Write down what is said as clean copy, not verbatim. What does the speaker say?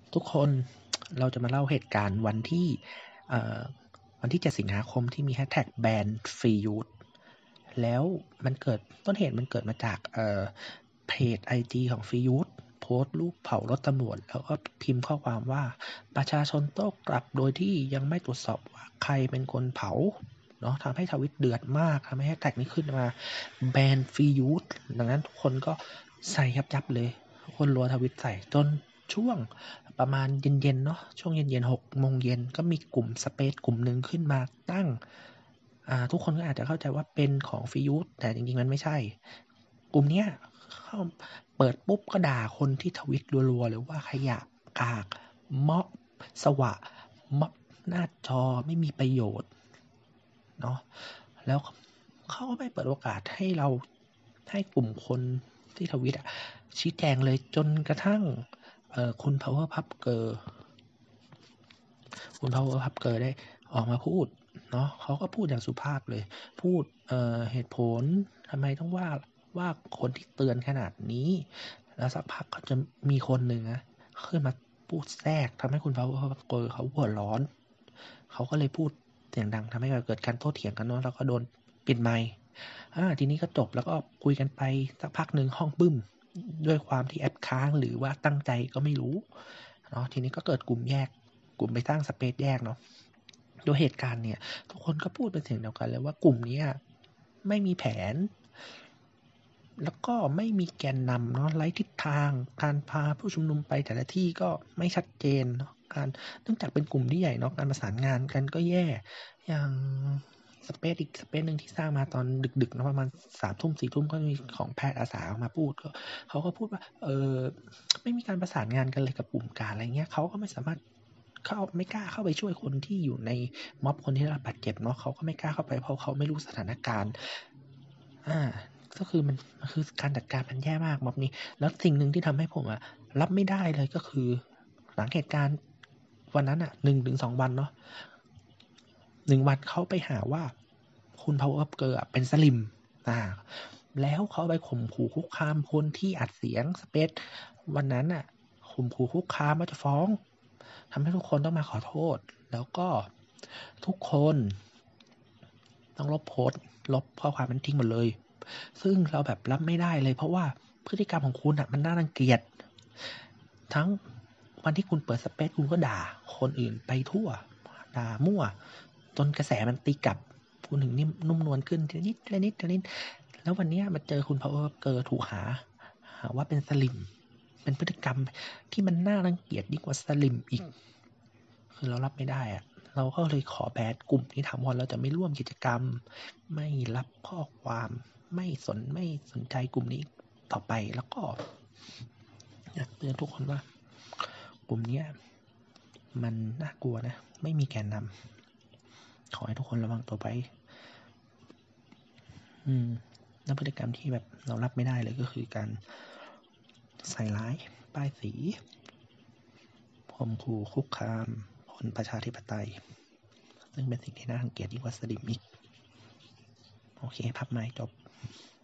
ทุกคนเราจะมาเล่าเหตุการณ์วันที่7 สิงหาคมที่มีแฮชแท็กแบนฟรียูทแล้วต้นเหตุมันเกิดมาจากเพจ IG ของฟรียูทโพสต์รูปเผารถตำรวจแล้วก็พิมพ์ข้อความว่าประชาชนโต้กลับโดยที่ยังไม่ตรวจสอบว่าใครเป็นคนเผาเนาะทำให้ทวิตเดือดมากทำให้แฮชแท็กนี้ขึ้นมาแบนฟรียูทดังนั้นทุกคนก็ใส่ยับเลยทุกคนรัวทวิตใส่จนช่วงประมาณเย็นๆเนาะช่วงเย็นๆ6 โมงเย็นก็มีกลุ่มสเปซกลุ่มหนึ่งขึ้นมาตั้งทุกคนก็อาจจะเข้าใจว่าเป็นของฟรียูทแต่จริงๆมันไม่ใช่กลุ่มเนี้ยเข้าเปิดปุ๊บก็ด่าคนที่ทวิตรัวๆหรือว่าขยะกากม็อบสวะม็อบหน้าจอไม่มีประโยชน์เนาะแล้วเขาก็ไม่เปิดโอกาสให้กลุ่มคนที่ทวิตชี้แจงเลยจนกระทั่งคุณ Power Puff Girl ได้ออกมาพูดเนาะเขาก็พูดอย่างสุภาพเลยพูดเหตุผลทำไมต้องว่าคนที่เตือนขนาดนี้แล้วสักพักก็จะมีคนหนึ่งขึ้นมาพูดแทรกทำให้คุณ Power Puff Girl เขาหัวร้อนเขาก็เลยพูดเสียงดังทำให้เกิดการโต้เถียงกันเนาะแล้วก็โดนปิดไมค์ทีนี้ก็จบแล้วก็คุยกันไปสักพักหนึ่งห้องบึ้มด้วยความที่แอปค้างหรือว่าตั้งใจก็ไม่รู้เนาะทีนี้ก็เกิดกลุ่มไปสร้างสเปซแยกเนาะโดยเหตุการณ์เนี่ยทุกคนก็พูดเป็นเสียงเดียวกันเลยว่ากลุ่มนี้ไม่มีแผนแล้วก็ไม่มีแกนนำเนาะไร้ทิศทางการพาผู้ชุมนุมไปแต่ละที่ก็ไม่ชัดเจนเนาะเนื่องจากเป็นกลุ่มที่ใหญ่เนาะการประสานงานกันก็แย่อย่างสเปซอีกสเปซหนึ่งที่สร้างมาตอนดึกๆเนาะประมาณ3 ทุ่ม4 ทุ่มก็มีของแพทย์อาสาออกมาพูดก็เขาก็พูดว่าไม่มีการประสานงานกันเลยกับกลุ่มกาดอะไรเงี้ยเขาก็ไม่สามารถไม่กล้าเข้าไปช่วยคนที่อยู่ในม็อบคนที่ได้รับบาดเจ็บเนาะเขาก็ไม่กล้าเข้าไปเพราะเขาไม่รู้สถานการณ์ก็คือมันคือการจัดการมันแย่มากม็อบนี้แล้วสิ่งหนึ่งที่ทำให้ผมรับไม่ได้เลยก็คือหลังเหตุการณ์วันนั้น1 ถึง 2 วันเนาะ1 วันเขาไปหาว่าคุณ Power Up Girl เป็นสลิมแล้วเขาไปข่มขู่คุกคามคนที่อัดเสียงสเปซวันนั้นข่มขู่คุกคามว่าจะฟ้องทำให้ทุกคนต้องมาขอโทษแล้วก็ทุกคนต้องลบโพสต์ลบข้อความนั้นทิ้งหมดเลยซึ่งเราแบบรับไม่ได้เลยเพราะว่าพฤติกรรมของคุณมันน่ารังเกียจทั้งวันที่คุณเปิดสเปซคุณก็ด่าคนอื่นไปทั่วด่ามั่วจนกระแสมันตีกลับคุณถึงนุ่มนวลขึ้นทีละนิดแล้ววันนี้มาเจอคุณ Power Girl ถูกหาว่าเป็นสลิมเป็นพฤติกรรมที่มันน่ารังเกียจยิ่งกว่าสลิมอีกคือเรารับไม่ได้เราก็เลยขอแบนกลุ่มนี้ถาวรเราจะไม่ร่วมกิจกรรมไม่รับข้อความไม่สนใจกลุ่มนี้ต่อไปแล้วก็อยากเตือนทุกคนว่ากลุ่มนี้มันน่ากลัวนะไม่มีแกนนำขอให้ทุกคนระวังตัวไปแล้วพฤติกรรมที่แบบเรารับไม่ได้เลยก็คือการใส่ร้ายป้ายสีข่มขู่คุกคามคนประชาธิปไตยซึ่งเป็นสิ่งที่น่ารังเกียจยิ่งกว่าสลิมอีกโอเคพับไม้จบ